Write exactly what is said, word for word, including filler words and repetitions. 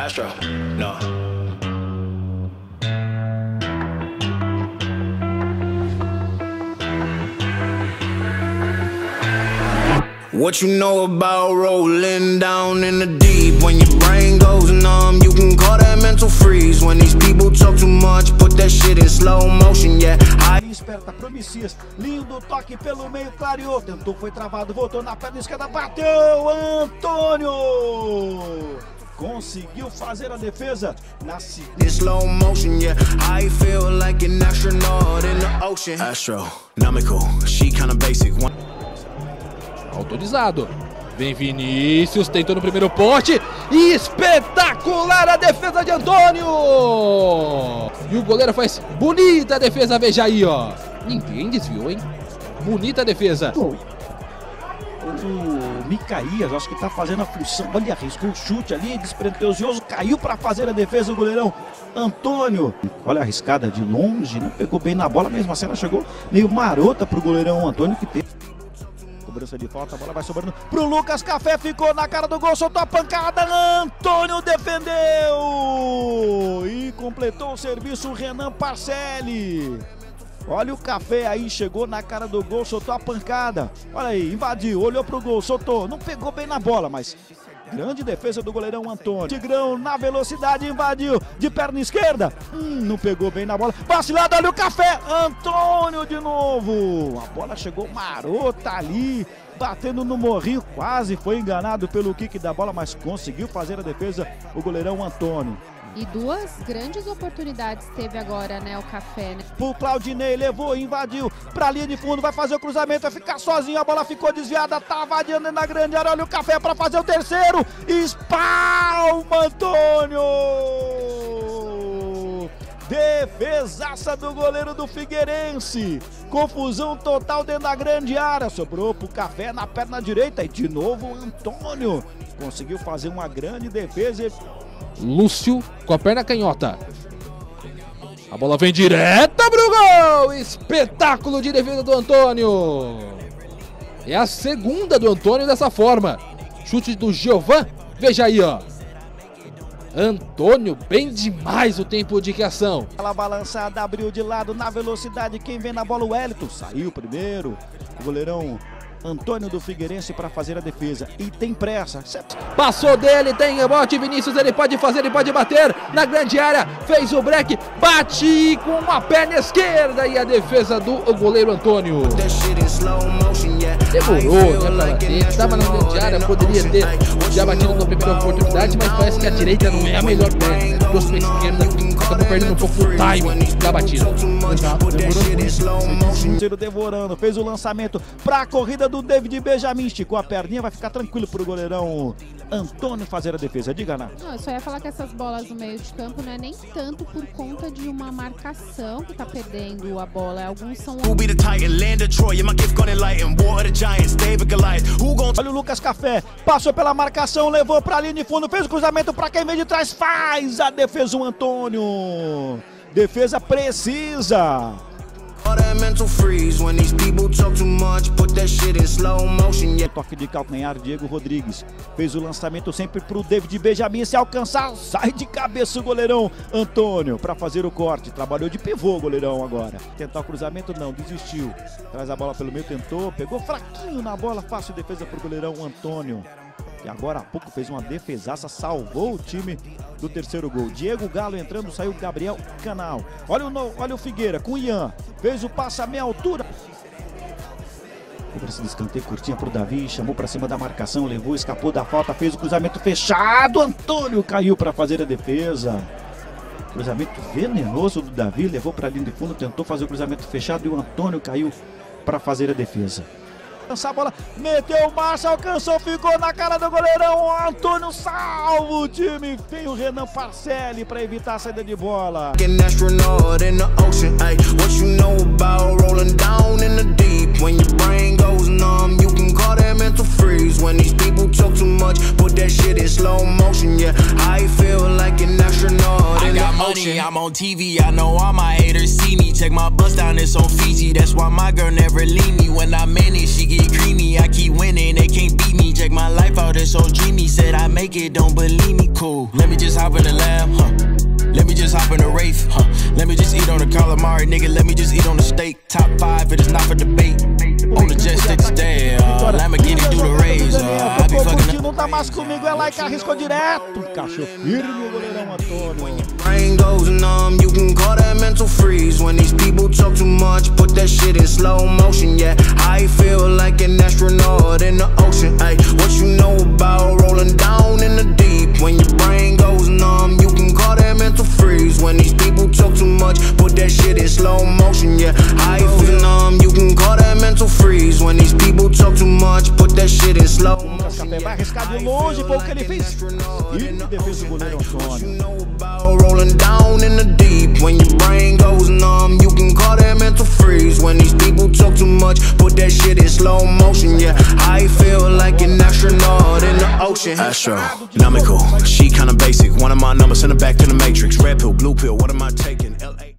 Astro, no. What you know about rolling down in the deep? When your brain goes numb, you can call that mental freeze. When these people talk too much, put that shit in slow motion, yeah. I... Esperta pro Messias, lindo toque pelo meio, clareou, tentou, foi travado, voltou na perna esquerda, bateu, Antônio! Conseguiu fazer a defesa na slow motion, yeah. I feel like an astronaut in the ocean. Astronomical, she kinda basic. Autorizado. Vem Vinícius, tentou no primeiro poste. Espetacular a defesa de Antônio! E o goleiro faz bonita a defesa, veja aí, ó. Ninguém desviou, hein? Bonita a defesa. O Micaías, acho que tá fazendo a função. Olha, arriscou o chute ali, despretensioso, caiu para fazer a defesa o goleirão Antônio. Olha a arriscada de longe, não pegou bem na bola, mesmo assim ela chegou meio marota pro goleirão Antônio, que teve cobrança de falta, a bola vai sobrando pro Lucas Café, ficou na cara do gol, soltou a pancada, Antônio defendeu e completou o serviço o Renan Parcelli. Olha o Café aí, chegou na cara do gol, soltou a pancada, olha aí, invadiu, olhou pro gol, soltou, não pegou bem na bola, mas grande defesa do goleirão Antônio. Tigrão na velocidade, invadiu de perna esquerda. Hum, não pegou bem na bola. Vacilado, olha o Café. Antônio de novo. A bola chegou marota ali, batendo no morrinho. Quase foi enganado pelo kick da bola, mas conseguiu fazer a defesa o goleirão Antônio. E duas grandes oportunidades teve agora, né, o Café, né? O Claudinei levou, invadiu pra linha de fundo, vai fazer o cruzamento, vai ficar sozinho, a bola ficou desviada, tá vadiando na grande área, olha o Café pra fazer o terceiro, espalma Antônio! Defesaça do goleiro do Figueirense, confusão total dentro da grande área, sobrou pro Café na perna direita e de novo o Antônio conseguiu fazer uma grande defesa. Lúcio com a perna canhota. A bola vem direta pro gol. Espetáculo de defesa do Antônio. É a segunda do Antônio dessa forma. Chute do Giovan. Veja aí, ó. Antônio, bem demais o tempo de reação. Aquela balançada, abriu de lado na velocidade. Quem vem na bola, o Wellington. Saiu primeiro. O goleirão Antônio do Figueirense para fazer a defesa e tem pressa. Passou dele, tem rebote, Vinícius, ele pode fazer, ele pode bater na grande área, fez o break, bate com a perna esquerda e a defesa do goleiro Antônio. Demorou, né, para bater, estava na grande área, poderia ter já batido na primeira oportunidade, mas parece que a direita não é a melhor perna, né? Trouxe para a esquerda, acabou perdendo um pouco o time da batida. Exato, demorou muito. Devorando, fez o lançamento para a corrida do David Benjamin, esticou a perninha, vai ficar tranquilo pro goleirão Antônio fazer a defesa. Diga, Ana. Não, eu só ia falar que essas bolas no meio de campo não é nem tanto por conta de uma marcação que tá perdendo a bola, alguns são... Olha o Lucas Café, passou pela marcação, levou pra linha de fundo, fez o cruzamento pra quem vem de trás, faz a defesa o Antônio. Defesa precisa. Toque de calcanhar, Diego Rodrigues fez o lançamento sempre pro David Benjamin, se alcançar, sai de cabeça o goleirão Antônio para fazer o corte, trabalhou de pivô o goleirão agora, tentar o cruzamento não, desistiu, traz a bola pelo meio, tentou, pegou fraquinho na bola, fácil defesa pro goleirão Antônio. E agora há pouco fez uma defesaça, salvou o time do terceiro gol. Diego Galo entrando, saiu Gabriel Canal. Olha o, olha o Figueira com o Ian, fez o passe à meia altura. Cobrança de escanteio, curtinha pro Davi, chamou para cima da marcação, levou, escapou da falta, fez o cruzamento fechado. Antônio caiu para fazer a defesa. Cruzamento venenoso do Davi, levou para a linha de fundo, tentou fazer o cruzamento fechado e o Antônio caiu para fazer a defesa. Lançar a bola, meteu o Márcio, alcançou, ficou na cara do goleirão Antônio, salva o time, tem o Renan Parcelli para evitar a saída de bola. I'm on T V, I know all my haters see me. Check my bust down, it's on Fiji. That's why my girl never leave me. When I'm in it, she get creamy. I keep winning, they can't beat me. Check my life out, it's so dreamy. Said I make it, don't believe me, cool. Let me just hop in the lab, huh? Let me just hop in the Wraith, huh? Let me just eat on the calamari, nigga. Let me just eat on the steak. Top five, it is not for debate. On the jet set today, uh, Lamborghini do the raise. Uh, I be fucking. Não tá mais comigo, é Laika, arriscou direto. Encaixou firme o goleirão Antônio. Brain goes numb, you can call that mental freeze. When these people talk too much, put that shit in slow motion. Yeah, I feel like an astronaut in the ocean. Ay, what you know about rolling down in the deep? When your brain goes numb, you can call that mental freeze. When these people talk too much, put that shit in slow motion. Yeah, I feel numb, you can call that mental freeze. When these people talk too much, put that shit in slow motion. Vai arriscar de longe, foi o que ele fez. E defesa do goleiro Antônio. Rolling down in the deep. When your brain goes numb, you can call that mental freeze. When these people talk too much, put that shit in slow motion. Yeah, I feel like an astronaut in the ocean. Astronomical, she kinda basic. One of my numbers, send her back to the matrix. Red pill, blue pill, what am I taking? L A